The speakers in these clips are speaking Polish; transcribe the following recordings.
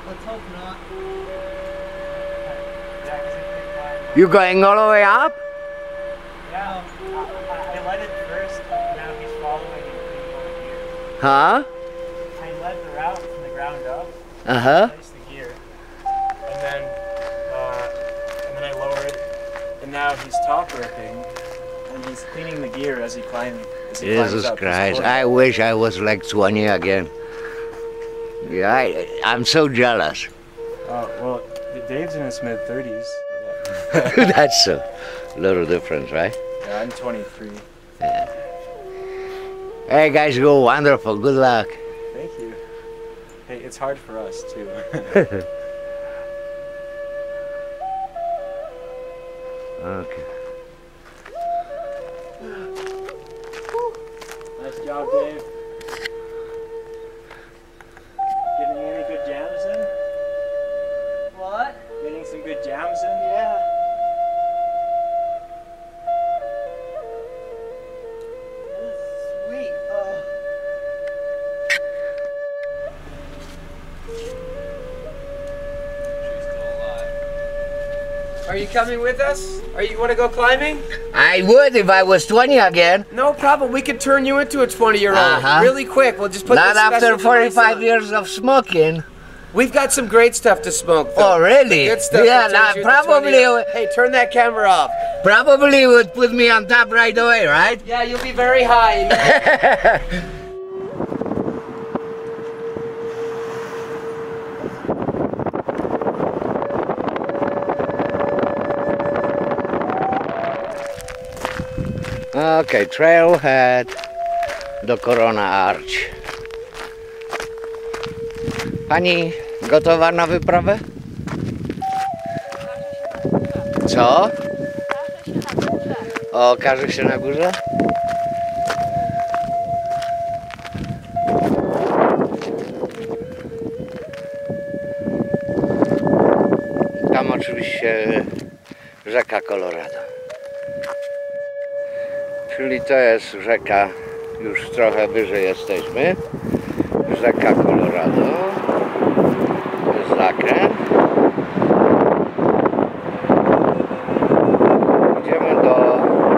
Let's hope not. You going all the way up? Yeah, I led it first, now he's following and cleaning over here. Huh? I led the route from the ground up, placed the gear, and then I lower it, and now he's top ripping, and he's cleaning the gear as he climbs. Jesus Christ, I wish I was like 20 again. Yeah, I'm so jealous. Well, Dave's in his mid-30s. That's a little difference, right? Yeah, I'm 23. Yeah. Hey guys, go wonderful. Good luck. Thank you. Hey, it's hard for us too. Okay. Nice job, Dave. Getting any good jams in? What? Getting some good jams in? Yeah. Sweet. Are you coming with us? You want to go climbing? I would if I was 20 again. No problem. We could turn you into a 20-year-old really quick. We'll just put Not this after special device 45 on. years of smoking. We've got some great stuff to smoke, though. Oh, really? Good stuff. Yeah, that now turns you into probably. 20-year-old. Hey, turn that camera off. Probably would put me on top right away, right? Yeah, you'll be very high. Okay, trailhead do Corona Arch. Pani gotowa na wyprawę? Co? O, okaże się na górze? Tam oczywiście rzeka Colorado. Czyli to jest rzeka, już trochę wyżej jesteśmy. Rzeka Colorado. To jest zakręt. Idziemy do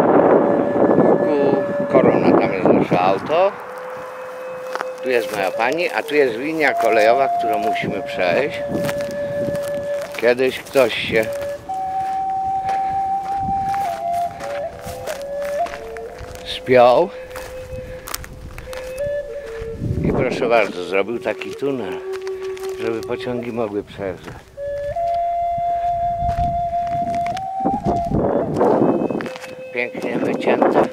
łuku Corona, tam jest nasze auto. Tu jest moja pani, a tu jest linia kolejowa, którą musimy przejść. Kiedyś ktoś się spiął i proszę bardzo, zrobił taki tunel, żeby pociągi mogły przejeżdżać. Pięknie wycięte.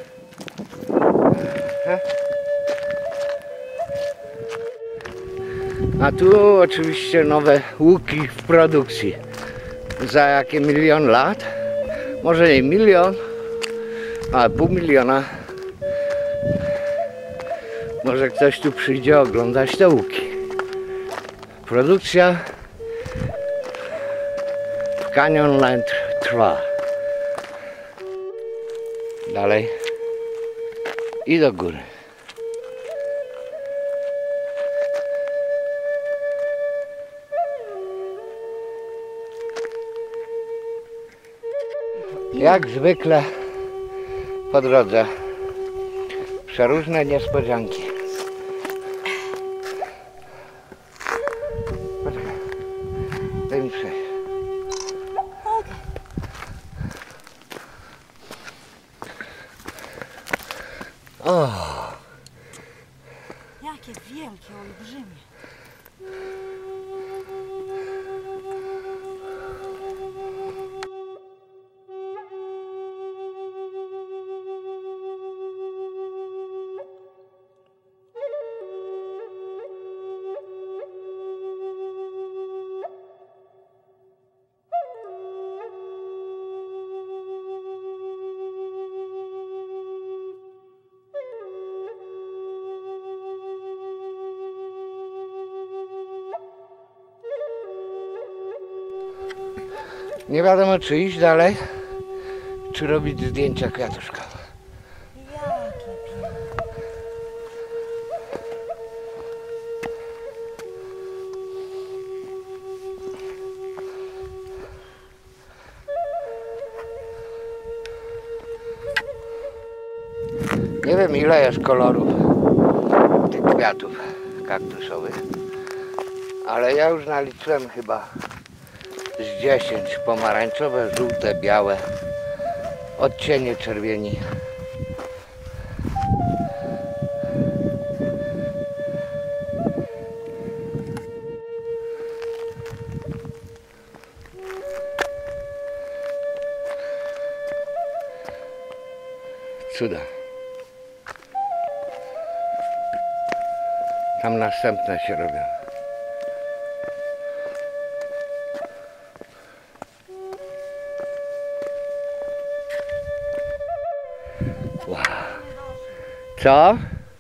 A tu oczywiście nowe łuki w produkcji. Za jakie 1 000 000 lat, może nie 1 000 000, ale 500 000. Może ktoś tu przyjdzie oglądać te łuki. Produkcja w Canyonland trwa. Dalej i do góry. Jak zwykle po drodze przeróżne niespodzianki. Poczekaj, daj mi przejść. O! Jakie wielkie, olbrzymie. Nie wiadomo, czy iść dalej, czy robić zdjęcia kwiatuszkowe. Jakie piękne. wiem ile jest kolorów tych kwiatów kaktusowych, ale ja już naliczyłem chyba z 10. Pomarańczowe, żółte, białe, odcienie czerwieni. Cuda. Tam następne się robią. Wow. Co?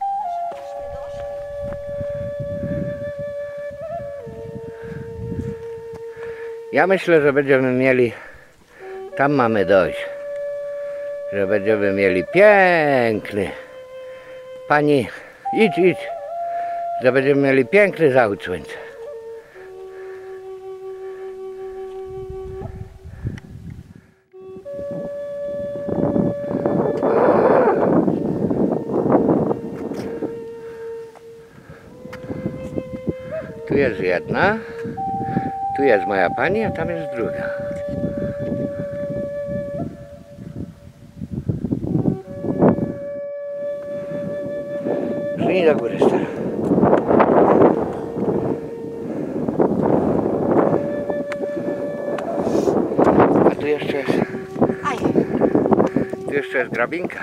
Ja myślę, że będziemy mieli, tam mamy dojść, że będziemy mieli piękny, pani, idź, że będziemy mieli piękny zachód słońca. Tu jest jedna, tu jest moja pani, a tam jest druga. Szli do góry, stara. A tu jeszcze jest, drabinka.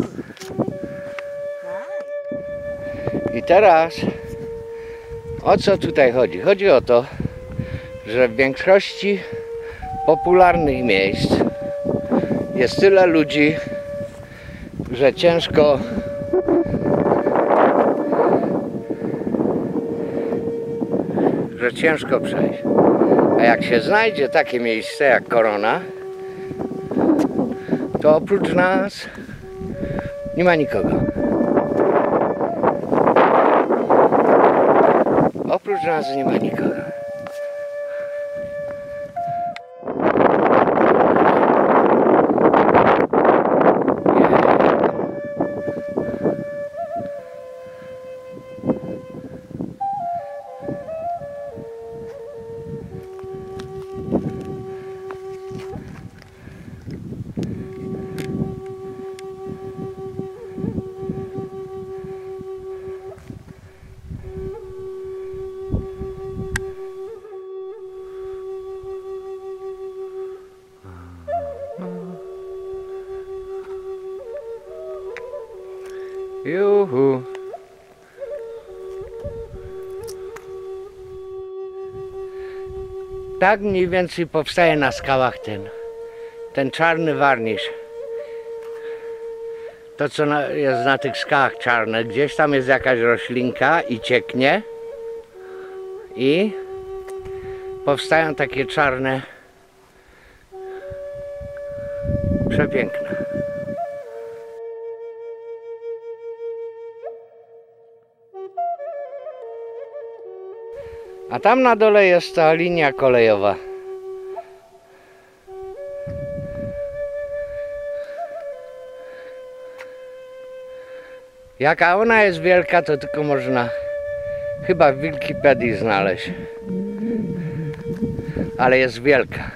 I teraz o co tutaj chodzi? Chodzi o to, że w większości popularnych miejsc jest tyle ludzi, że ciężko przejść. A jak się znajdzie takie miejsce jak Korona, to oprócz nas nie ma nikogo. Oprócz nas nie ma nikogo. Juhu. Tak mniej więcej powstaje na skałach ten czarny warnisz. To co jest na tych skałach czarne, gdzieś tam jest jakaś roślinka i cieknie i powstają takie czarne, przepiękne. A tam na dole jest ta linia kolejowa. Jaka ona jest wielka, to tylko można chyba w Wikipedii znaleźć. Ale jest wielka.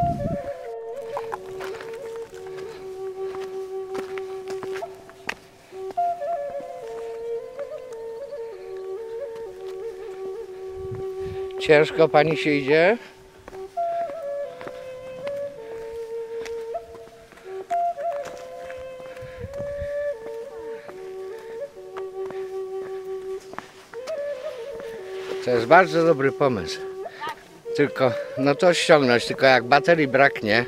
Ciężko pani się idzie? To jest bardzo dobry pomysł. Tylko, no to ściągnąć, tylko jak baterii braknie.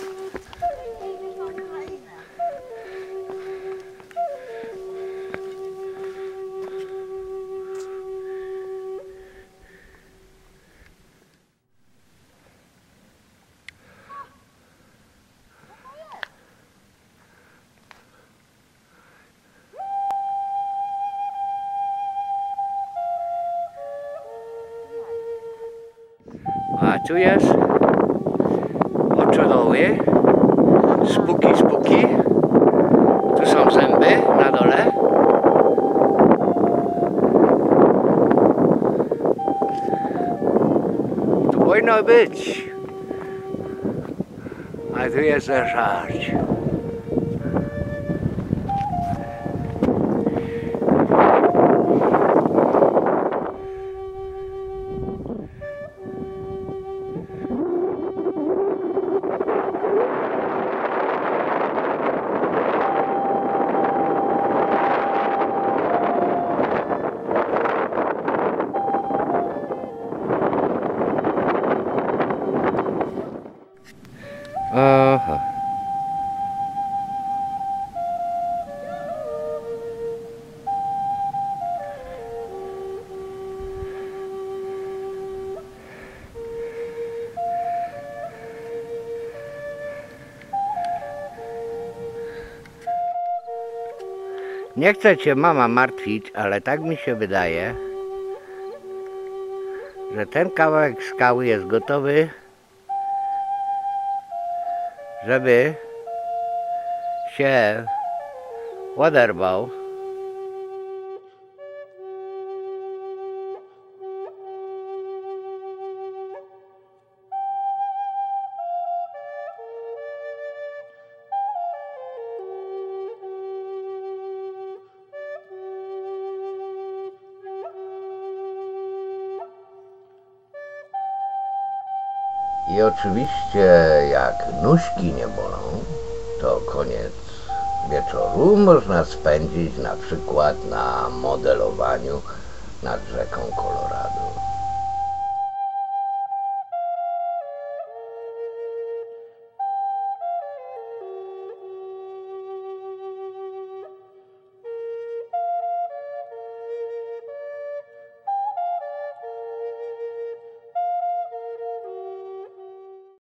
A tu jest oczodoły, spuki, tu są zęby na dole. Powinno być. A tu jest żarć. Aha. Nie chcę cię, mama, martwić, ale tak mi się wydaje, że ten kawałek skały jest gotowy, żeby się oderwał. I oczywiście jak nóżki nie bolą, to koniec wieczoru można spędzić na przykład na modelowaniu nad rzeką Colorado.